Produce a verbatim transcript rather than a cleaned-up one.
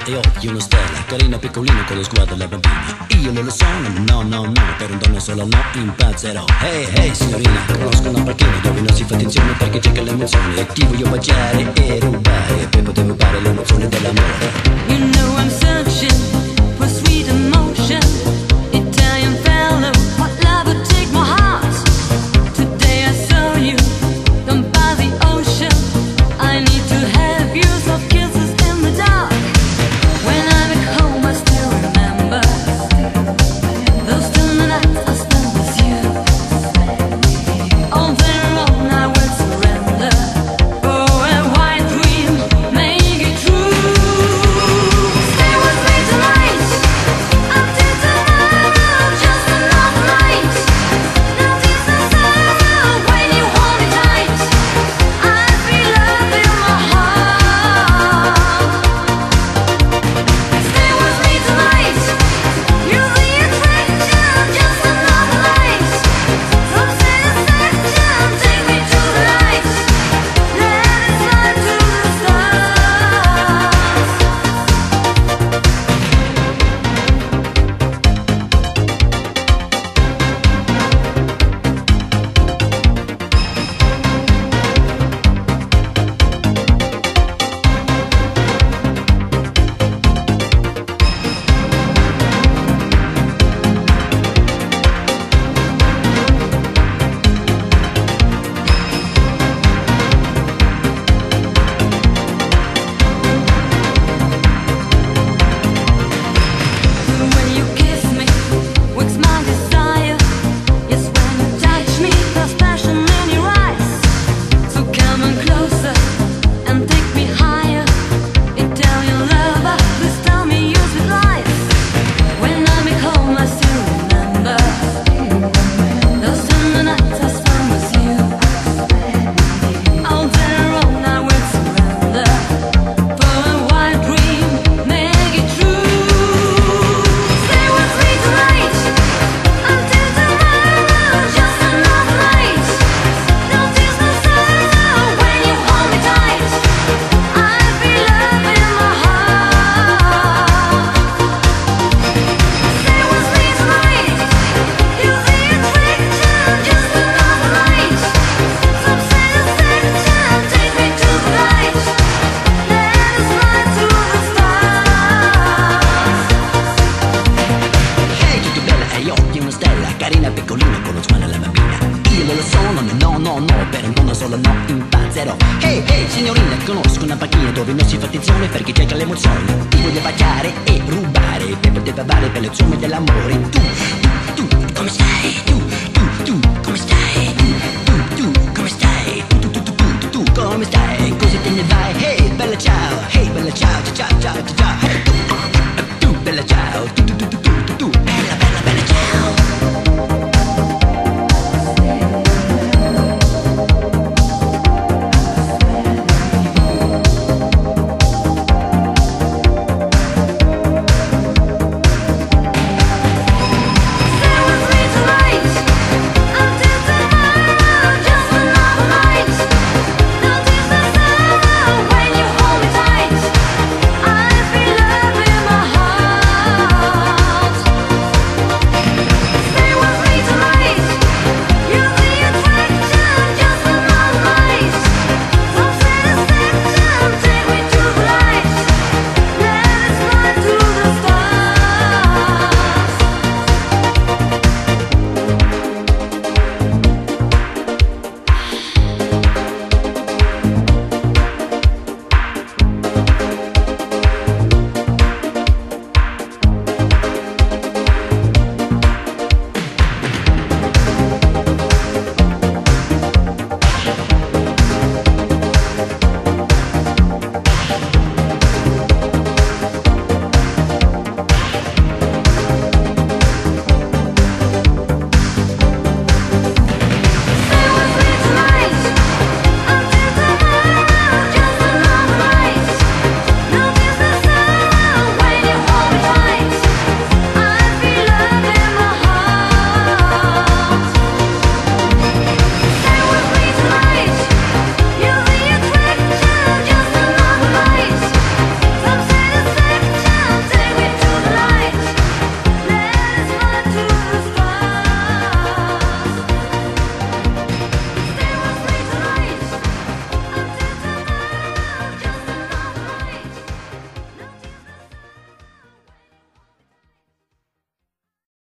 e occhi una stella, carina piccolina con lo sguardo alla bambina. Io non lo sono, no no no, per un dono solo no, impazzerò. Hey hey signorina, conosco una parchina dove non si fa attenzione perché c'è che l'emozione. E ti voglio baciare e rubare, per poter rubare l'emozione dell'amore. You know I'm searching for sweet emotion, Italian fellow, what love would take my heart. Today I saw you, down by the ocean, I need to have you, soft kisses in the dark. When I'm at home I still remember those tender nights I spent with you. On their own I will surrender, oh a white dream, make it true. Stay with me tonight, until tomorrow, just another night. Nothing's the same when you hold me tight. I feel love in my heart. Stay with me tonight, you're the attraction, just another night. Some satisfaction, take me to the light. Let it slide to the stars. When you kiss me, wakes my desire. Yes, when you touch me, there's passion in your eyes. So come on closer and take me higher. Italian lover, please tell me your sweet lies. When I'm at home, I still remember those tender nights I spent with you. On their own, I will surrender for a wild dream, make it true. Stay with me tonight, until tomorrow, just another night. Nothing's the same when you hold me tight. I feel love in my heart. Stay with me tonight, you're the attraction, just another night. Some satisfaction, take me to the light. Let us fly to the stars. Hey, tutto bella e occhi una stella, carina piccolina con lo sguardo alla bambina. Io non lo sono, no no no, per un dono solo no, impazzerò. Hey hey signorina, conosco una panchina dove non si fa attenzione perché c'è che l'emozione. Ti voglio baciare e rubare, per poter bavare per le somme dell'amore. Tu, tu, tu, come stai? Tu, tu, tu, come stai? Tu, tu,